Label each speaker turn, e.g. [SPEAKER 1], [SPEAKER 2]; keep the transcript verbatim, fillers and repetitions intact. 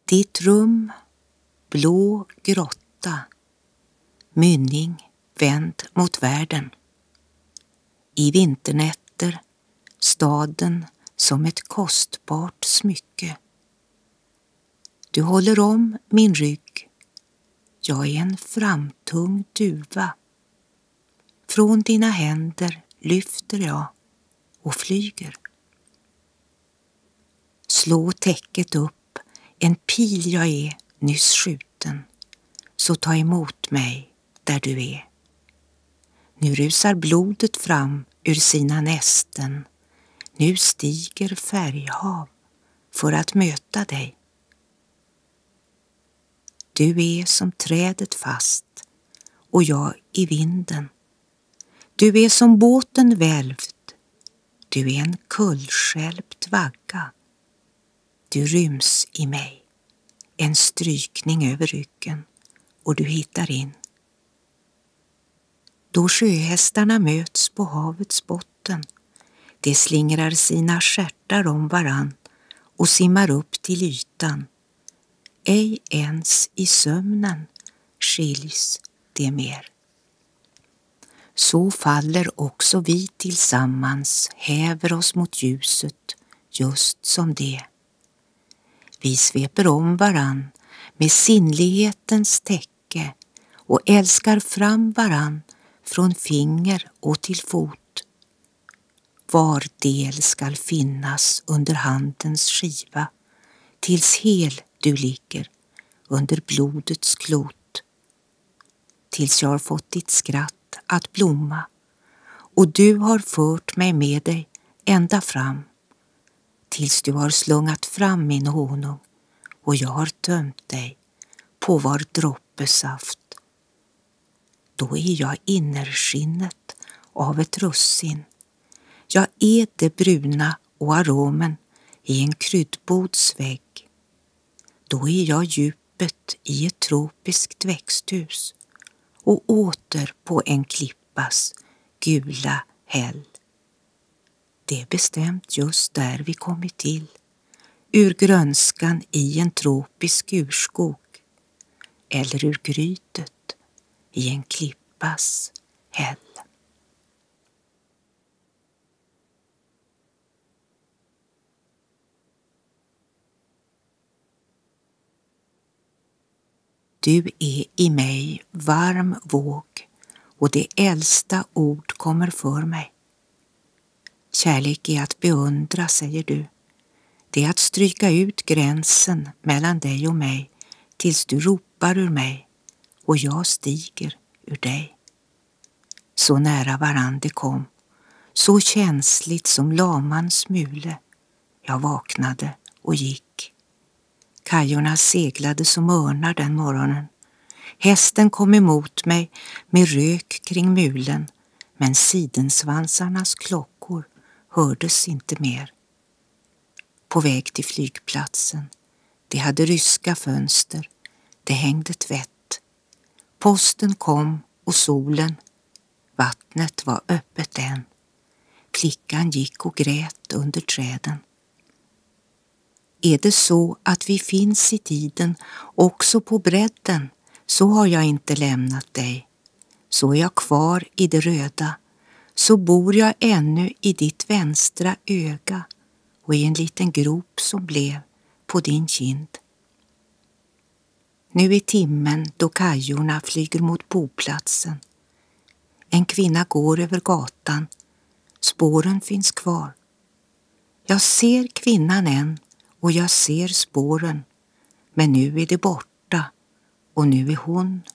[SPEAKER 1] Ditt rum, blå grotta, mynning vänd mot världen. I vinternätter, staden som ett kostbart smycke. Du håller om min rygg, jag är en framtung duva. Från dina händer lyfter jag och flyger. Slå täcket upp, en pil jag är nyss skjuten, så ta emot mig där du är. Nu rusar blodet fram ur sina nästen, nu stiger färghav för att möta dig. Du är som trädet fast och jag i vinden. Du är som båten välvd, du är en kullskälpt vagga. Du ryms i mig, en strykning över ryggen och du hittar in. Då sjöhästarna möts på havets botten, de slingrar sina stjärtar om varann och simmar upp till ytan. Ej ens i sömnen skiljs det mer. Så faller också vi tillsammans, häver oss mot ljuset, just som det. Vi sveper om varann med sinnlighetens täcke och älskar fram varann från finger och till fot. Var del skall finnas under handens skiva, tills hel du ligger under blodets klot. Tills jag har fått ditt skratt att blomma och du har fört mig med dig ända fram. Tills du har slungat fram min honung och jag har tömt dig på var droppe saft. Då är jag innerskinnet av ett russin. Jag är det bruna och aromen i en kryddbods vägg. Då är jag djupet i ett tropiskt växthus och åter på en klippas gula häll. Det är bestämt just där vi kommit till, ur grönskan i en tropisk urskog, eller ur grytet i en klippas häll. Du är i mig varm våg och det äldsta ord kommer för mig. Kärlek är att beundra, säger du. Det är att stryka ut gränsen mellan dig och mig tills du ropar ur mig och jag stiger ur dig. Så nära varann det kom, så känsligt som lamans mule. Jag vaknade och gick. Kajorna seglade som örnar den morgonen. Hästen kom emot mig med rök kring mulen, men sidensvansarnas klockor hördes inte mer. På väg till flygplatsen, de hade ryska fönster, det hängde tvätt. Posten kom och solen, vattnet var öppet än. Flickan gick och grät under träden. Är det så att vi finns i tiden också på bredden, så har jag inte lämnat dig. Så är jag kvar i det röda, så bor jag ännu i ditt vänstra öga och i en liten grop som blev på din kind. Nu är timmen då kajorna flyger mot boplatsen. En kvinna går över gatan, spåren finns kvar. Jag ser kvinnan än och jag ser spåren, men nu är det borta och nu är hon